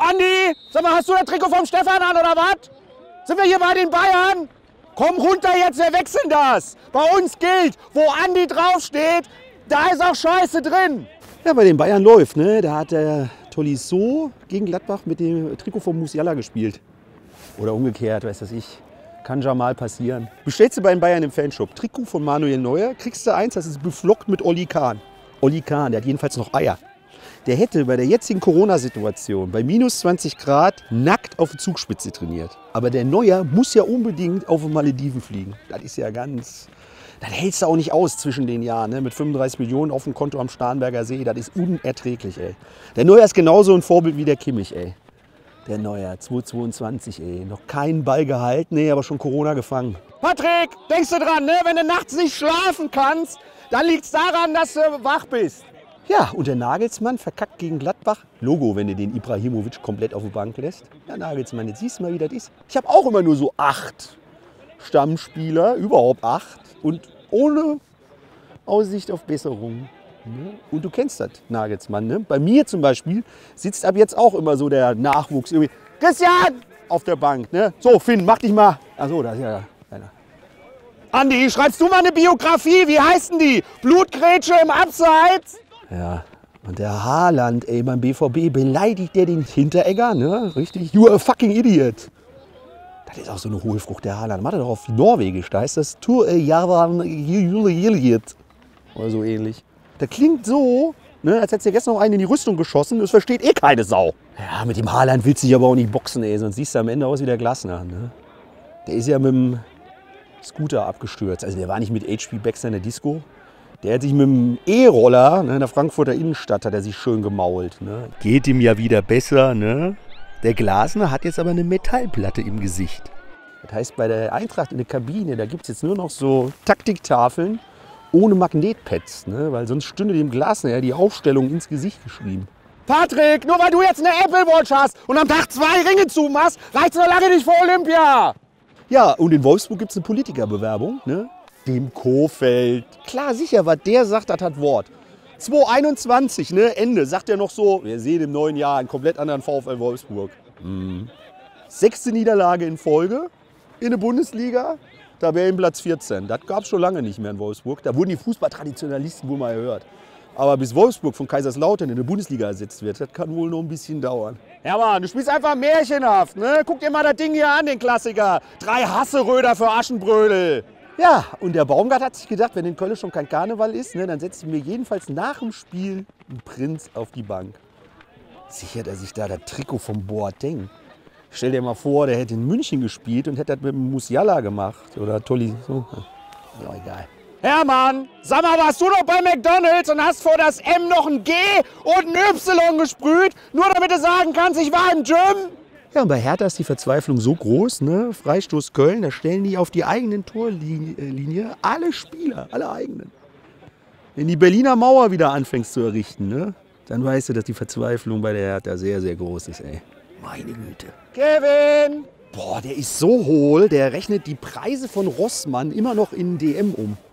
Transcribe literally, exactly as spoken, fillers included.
Andi, sag mal, hast du das Trikot vom Stefan an oder was? Sind wir hier bei den Bayern? Komm runter jetzt, wir wechseln das. Bei uns gilt, wo Andi draufsteht, da ist auch Scheiße drin. Ja, bei den Bayern läuft, ne? Da hat der Tolisso gegen Gladbach mit dem Trikot von Musiala gespielt. Oder umgekehrt, weiß das ich. Kann ja mal passieren. Bestellst du bei den Bayern im Fanshop Trikot von Manuel Neuer, kriegst du eins, das ist beflockt mit Olli Kahn. Olli Kahn, der hat jedenfalls noch Eier. Der hätte bei der jetzigen Corona-Situation bei minus zwanzig Grad nackt auf der Zugspitze trainiert. Aber der Neuer muss ja unbedingt auf die Malediven fliegen. Das ist ja ganz... Das hältst du auch nicht aus zwischen den Jahren, ne? Mit fünfunddreißig Millionen auf dem Konto am Starnberger See. Das ist unerträglich, ey. Der Neuer ist genauso ein Vorbild wie der Kimmich, ey. Der Neuer, zweitausendzweiundzwanzig, ey. Noch keinen Ball gehalten, nee, aber schon Corona gefangen. Patrick, denkst du dran, ne? Wenn du nachts nicht schlafen kannst, dann liegt es daran, dass du wach bist. Ja, und der Nagelsmann verkackt gegen Gladbach. Logo, wenn du den Ibrahimovic komplett auf die Bank lässt. Ja, Nagelsmann, jetzt siehst du mal, wie das ist. Ich habe auch immer nur so acht Stammspieler, überhaupt acht. Und ohne Aussicht auf Besserung. Und du kennst das, Nagelsmann. Ne? Bei mir zum Beispiel sitzt ab jetzt auch immer so der Nachwuchs. Irgendwie, Christian! Auf der Bank. Ne? So, Finn, mach dich mal. Achso, da ist ja einer. Andi, schreibst du mal eine Biografie? Wie heißen die? Blutgrätsche im Abseits? Ja, und der Haaland, ey, beim B V B beleidigt der den Hinteregger, ne? Richtig? You are a fucking idiot. Das ist auch so eine hohe Frucht, der Haaland. Macht er doch auf Norwegisch, da heißt das Tur Javan Juliet. Oder so ähnlich. Das klingt so, ne, als hättest du gestern noch einen in die Rüstung geschossen. Das versteht eh keine Sau. Ja, mit dem Haaland willst du dich aber auch nicht boxen, ey. Sonst siehst du am Ende aus wie der Glasner, ne? Der ist ja mit dem Scooter abgestürzt. Also der war nicht mit H P Baxter in der Disco. Der hat sich mit dem E-Roller, ne, in der Frankfurter Innenstadt, hat er sich schön gemault. Ne. Geht ihm ja wieder besser, ne? Der Glasner hat jetzt aber eine Metallplatte im Gesicht. Das heißt, bei der Eintracht in der Kabine, da gibt es jetzt nur noch so Taktiktafeln ohne Magnetpads, ne? Weil sonst stünde dem Glasner ja die Aufstellung ins Gesicht geschrieben. Patrick, nur weil du jetzt eine Apple Watch hast und am Tag zwei Ringe zumachst, reicht's noch lange nicht für Olympia. Ja, und in Wolfsburg gibt es eine Politikerbewerbung, ne? Dem Kohfeldt. Klar, sicher, was der sagt, das hat Wort. zweitausendeinundzwanzig, ne, Ende, sagt er noch so, wir sehen im neuen Jahr einen komplett anderen VfL Wolfsburg. Mhm. Sechste Niederlage in Folge in der Bundesliga, Tabellenplatz vierzehn. Das gab es schon lange nicht mehr in Wolfsburg. Da wurden die Fußballtraditionalisten wohl mal gehört. Aber bis Wolfsburg von Kaiserslautern in der Bundesliga ersetzt wird, das kann wohl noch ein bisschen dauern. Ja Mann, du spielst einfach märchenhaft, ne? Guck dir mal das Ding hier an, den Klassiker. Drei Hasseröder für Aschenbrödel. Ja, und der Baumgart hat sich gedacht, wenn in Köln schon kein Karneval ist, ne, dann setze ich mir jedenfalls nach dem Spiel einen Prinz auf die Bank. Sichert er sich da das Trikot vom Boateng? Stell dir mal vor, der hätte in München gespielt und hätte das mit dem Musiala gemacht. Oder Tolli. So. Ja, egal. Hermann, sag mal, warst du doch bei McDonald's und hast vor das M noch ein G und ein Y gesprüht, nur damit du sagen kannst, ich war im Gym? Ja, und bei Hertha ist die Verzweiflung so groß, ne? Freistoß Köln, da stellen die auf die eigenen Torlinie alle Spieler, alle eigenen. Wenn die Berliner Mauer wieder anfängst zu errichten, ne? Dann weißt du, dass die Verzweiflung bei der Hertha sehr, sehr groß ist, ey. Meine Güte. Kevin! Boah, der ist so hohl, der rechnet die Preise von Rossmann immer noch in D M um.